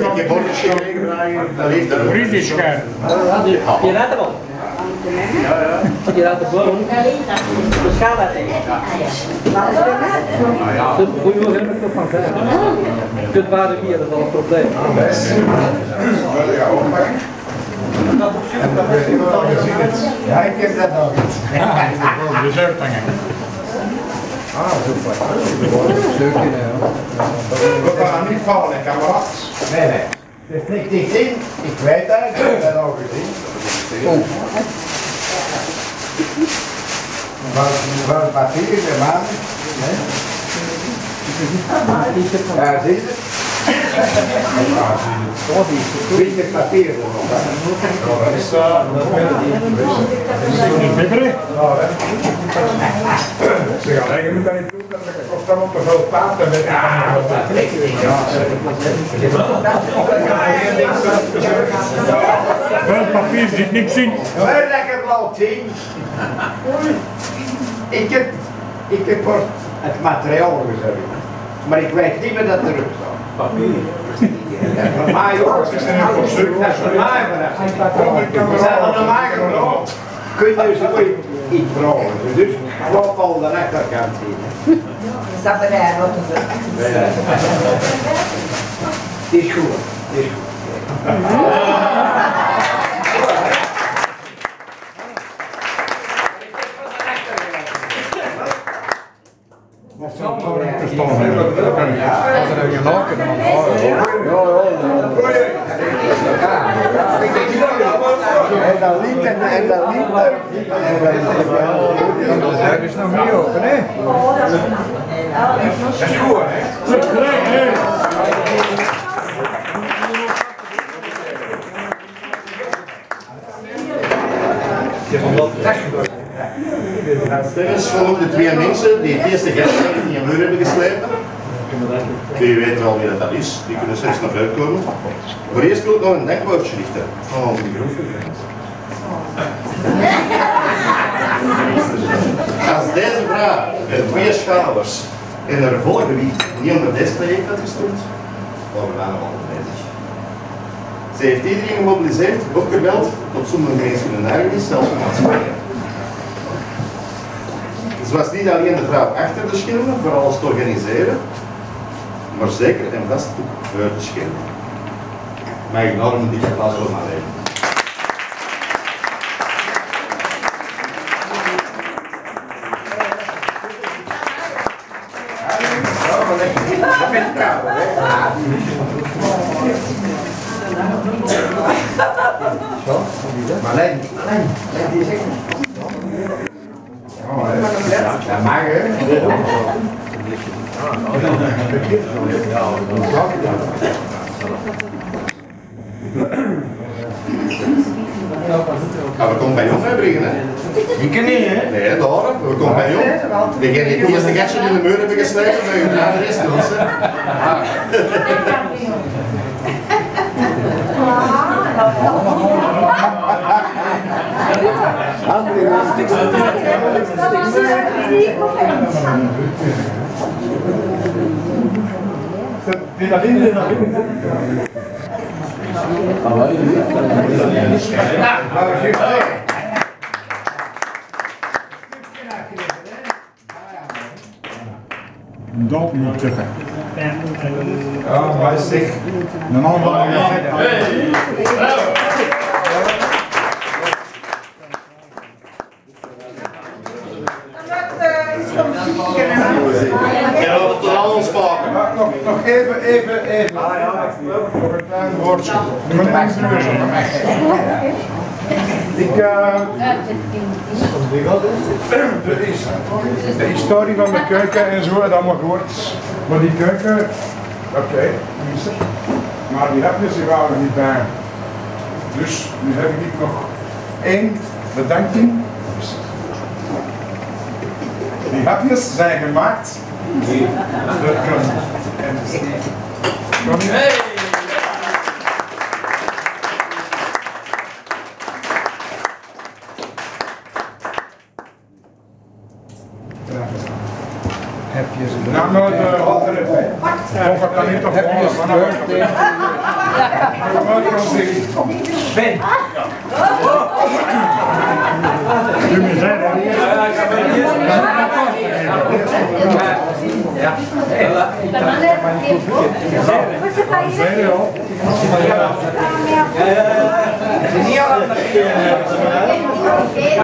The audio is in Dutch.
heb bordjes gekregen, dat ligt daar. Briesjescherm. Je raadt hem al. Je raadt de boom. De schaal uit. Goedemorgen, ik heb van vijf. Je kunt waarde hier, dat is al een probleem. Ja, ik heb dat nog niet. De zuidhangen. Ah, super. We gaan niet vallen, kameraad. Nee, nee. Er is niks dicht in. Ik weet dat, ik heb dat al gezien. Van het papier, de man. Ja, zie je het? Wie het papier er nog? Dat is niet bibberig. Ze gaan eigenlijk met dat niet doen, dat kost dan op te veel taart en weet Wel papier zit niks in. wel lekker blauw team. Ik heb voor het materiaal gezegd, maar ik weet niet meer dat erop staat. Papier. Ja, voor mij ook. Dat is voor mij, maar we zijn er normaal gebroken. Kun je dus ook iets broken. Dus klopt al de rechterkant zien. Sabberij, wat is het? Die is goed. Die is goed. En dan liep en dan liep. Dat is nog niet open, hè? Dat is goed, hè? Dit is gewoon de twee mensen die het eerste gast in je muur hebben geslepen. Die weten wel wie dat is, die kunnen straks naar buiten komen. Voor eerst wil ik nog een denkwoordje richten. Oh, als deze vrouw twee schalers en haar volle gewicht niet onder deze traject had gestopt, waren we daar nog altijd bezig. Ze heeft iedereen gemobiliseerd, opgebeld, tot sommige mensen hun eigen is, zelfs van maatschappij. Ze was niet alleen de vrouw achter de schermen voor alles te organiseren, maar zeker en vast ook voor de schermen. Mijn enorm dikke applaus voor Marleen. Marleen, die is echt. Dat mag, hè? Gaan we compagnon uitbrengen, hè? Ik niet, hè? Nee, daar, we compagnon. Degene die het eerste gatje in de muur hebben geslepen, dan gaan we naar de rest doen, hè? Dat moet zeggen. Ja, maar is zich. Een andere. Ja, dat is al ons pakken. Nog even. Nog een klein woordje. De historie van de keuken en zo, dat mag gehoord. Maar die keuken, oké, maar die hapjes die waren er niet bij. Dus nu heb ik nog één bedenking. Die hapjes zijn gemaakt door Connie. Nou, de andere. Of het kan niet op Ben. Doe me zijn er eerst. Ja. Zijn er al? Ja.